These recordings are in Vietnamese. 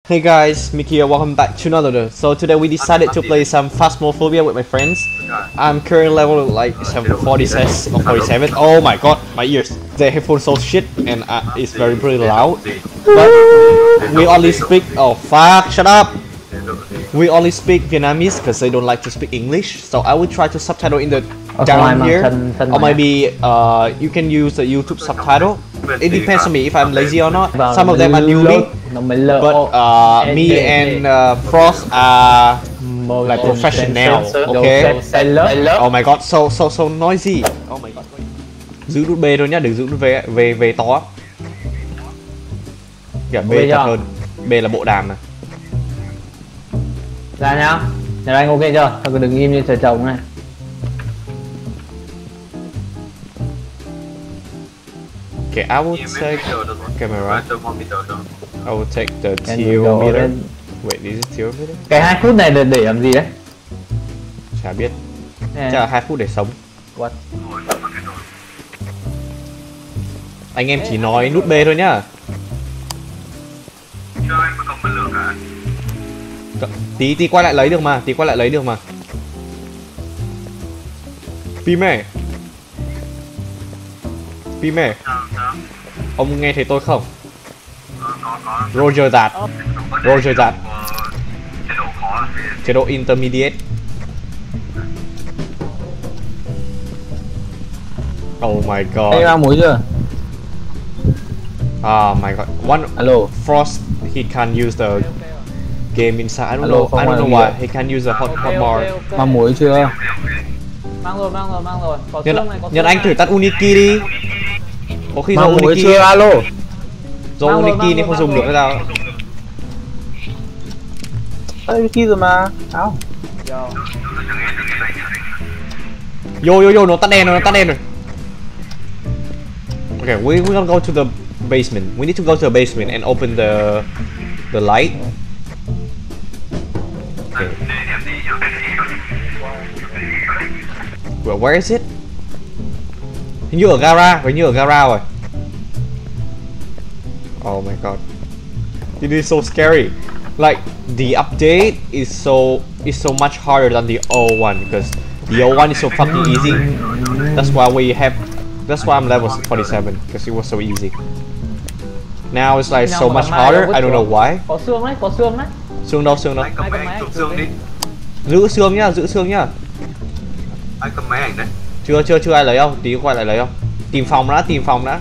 Hey guys, Mickey here, welcome back to another video. So today we decided to play some Phasmophobia with my friends. I'm currently level like 46 or 47. Oh my god, my ears. The headphones so shit and it's very pretty loud. But we only speak, oh fuck, shut up. We only speak Vietnamese because they don't like to speak English. So I will try to subtitle in the down here. Or maybe you can use the YouTube subtitle. It depends on me if I'm lazy or not. Some of them are newbie. But me and Frost are like professional, okay? Oh my god, so noisy. Oh my god. Giữ nút B thôi nhá, đừng giữ nút V to. Dạ B chặt hơn. B là bộ đàm này. Ra nhá. Nhà anh ok chưa? Thôi đừng im như trời trồng này. Okay, I will take camera. I will take the theometer. Wait, this is theometer? Cái 2 phút này để làm gì đấy? Chả biết. Chắc là 2 phút để sống. What? Anh em chỉ nói nút B thôi nhá. Tí quay lại lấy được mà, tí quay lại lấy được mà. Pime. Pime. Ông nghe thấy tôi không? Roger that. Roger that. Chế độ intermediate. Oh my god. Anh ra muối chưa? Oh my god. One Hello. Frost, he can't use the game inside. I don't know. I don't know why he can't use the hot bar. Mang muối chưa? Mang rồi. Có Nhân xương này, có anh thử tắt Uniki đi. Có khi do mang muối Uniki chưa? Alo. Do Uniki nên không dùng được cái nào. Uniki rồi mà. Áo. Yo, nó tắt đèn rồi, Okay, we're gonna go to the basement. We need to go to the basement and open the light. Okay. Well, where is it? Hình như ở gara rồi. Oh my god. It is so scary. Like the update is so much harder than the old one because the old one is so fucking easy. That's why I'm level 47 because it was so easy. Now it's like so much harder. I don't know why. Có xương đấy. Xương đâu? Giữ xương nhá. Anh cầm máy ảnh đấy. Chưa ai lấy không? Tí quay lại lấy không? Tìm phòng đã.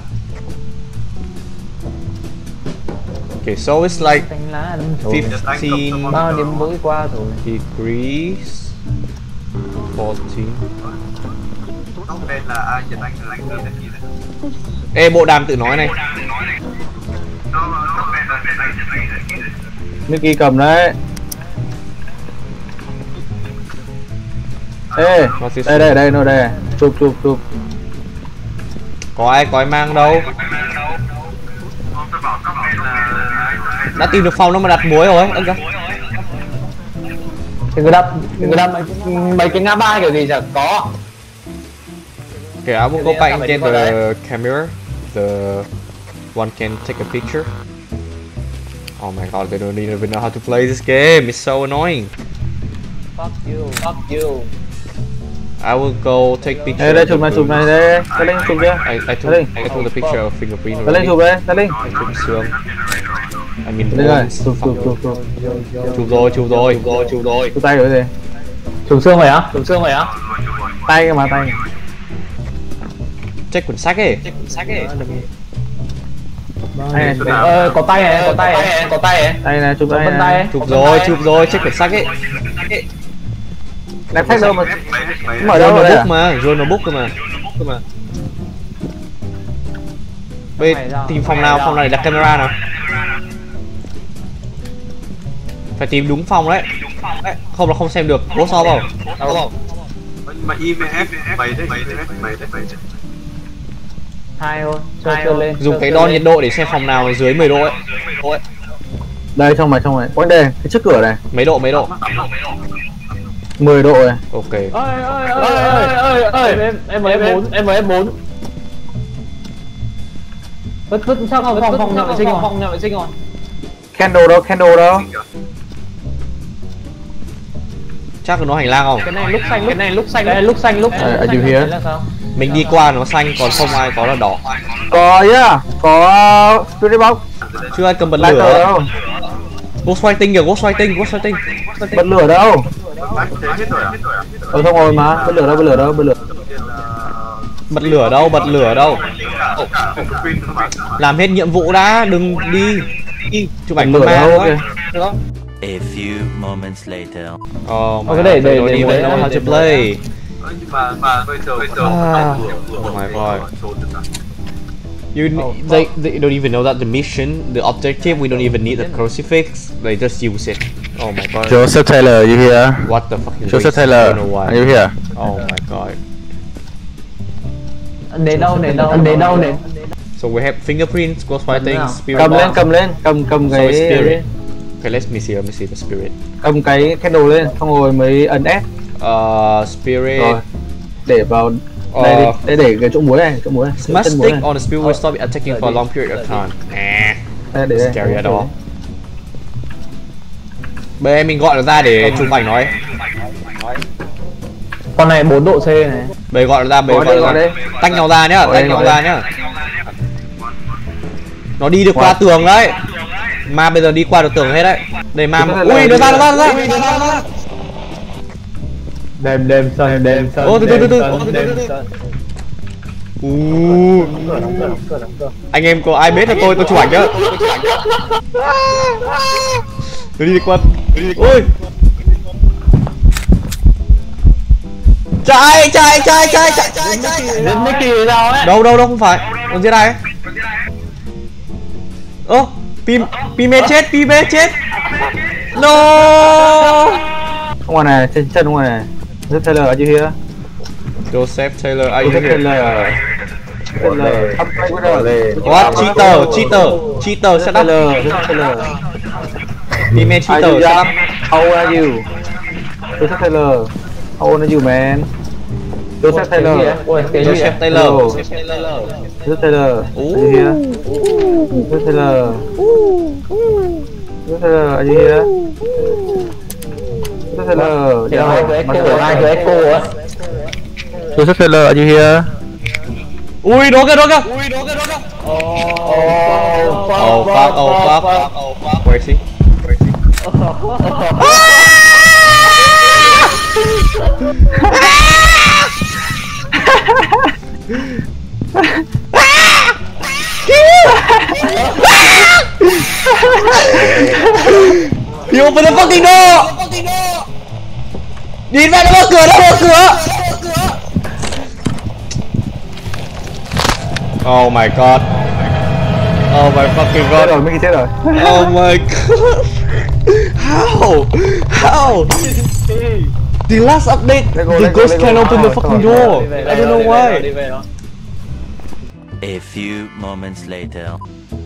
Okay, so it's like 15 Bao điểm mũi qua rồi. degrees 14. Tóc đen là ai Nhật Anh là anh này kia đấy. Ê, bộ đàm tự nói này. Mickey cầm đấy. Ê, đây nó đây. Chụp. Có ai mang đâu. Đã tìm được phòng đâu mà đặt muối rồi anh cơ. Đừng có đập mấy cái ngã ba kiểu gì chẳng có. Okay, I will go back and get the camera. The one can take a picture. Oh my god, they don't even know how to play this game. It's so annoying. Fuck you. I will go take picture. Đây chụp này đây. Cái lên chụp chưa? I took the picture of fingerprint. Cái lên chụp đây, cái lên. I took xương. I mean, Đây rồi, chụp rồi. Chụp tay rồi gì? Chụp xương phải á? Tay mà tay. Check cuốn sách ấy. Có tay này. Tay này chụp tay. Chụp rồi, check cuốn sách ấy. Đặt sách đâu mà. Mở đâu rồi book mà, journal book cơ mà. Bây tìm phòng nào để đặt camera nào. Phải tìm đúng phòng đấy. Không là không xem được. Bố so vào. Mà IMF mày đấy. 2 thôi. Chơi lên. Dùng cái đo nhiệt độ để xem phòng nào dưới 10 độ ấy. Đây trong này. Quanh đây, cái trước cửa này. Mấy độ? 10 độ này. Ok. Ơi, em mới F4. Vứt sao phòng nhà vệ sinh rồi. Candle đâu. Chắc là nó hành lang không? Cái này lúc xanh lúc Are you here? là sao? Mình đi qua nó xanh còn không ai có là đỏ. Có nhá, có Spirit Box. Chưa ai cầm bật Lighter lửa. đâu? Ghost Fighting kìa, Ghost Fighting. Bật lửa đâu? Bác thế hết rồi à? Xong rồi mà, bật lửa đâu? Bật lửa đâu? Làm hết nhiệm vụ đã, đừng đi. Chụp ảnh con ma thôi. A few moments later. Oh my cái god, để I don't để even know how to play. Nhưng mà bây giờ Oh my god. They don't even know that the mission, the objective, we don't even need the crucifix. They just use it. Oh my god. Joseph Taylor, are you here? What the fuck is Joseph this? I Taylor, don't know why. are you here? Oh my god. Nền đâu So we have fingerprints, ghost fighting, nào? spirit Cầm box. lên, cầm So cái it's spirit. Okay, let me see the spirit. cầm cái candle lên, xong rồi mới ấn S. Spirit. Rồi. Để vào đây đi, để cái chỗ muối này. Smash stick on the spirit will stop it attacking for a long period of time. Đây, để đây. Scary at all. Bây giờ mình gọi nó ra để chụp ảnh nó ấy. con này 4 độ C này. Bây gọi nó ra, Gọi đây. tách nhau ra nhá, Gọi đây. Nó đi được qua tường đấy. Ma bây giờ đi qua được tường hết đấy. Đây ma. Ui, nó ra. Đêm sơn. Ô, từ. Anh em có ai biết là tôi chụp ảnh chứ? Tôi đi qua. Ui. Chạy. Đến Mickey sao ấy? Đâu không phải. Con giết ai ấy? Ơ, Pime chết. No. Ngoài này, trên chân ngoài này. Joseph Taylor, are you here? Joseph Taylor, are you Joseph here? Taylor. What? Cheater, shut up. Joseph Taylor. Pime cheater, shut up. How old are you? Joseph Taylor. How old are you, man? Joseph Taylor. Joseph Taylor. Joseph Taylor. Are you here? Joseph Taylor. Joseph Taylor, are you here? Joseph Taylor. Ai cứ echo á. Joseph Taylor, are you here? Ui, đó kìa. Oh fuck. Where is he? He opened the fucking door! Đi ra, nó mở cửa! Oh my god. Oh my fucking god. Chết rồi. Oh my god. How? The last update, the ghost can't open the fucking door. I don't know why. A few moments later.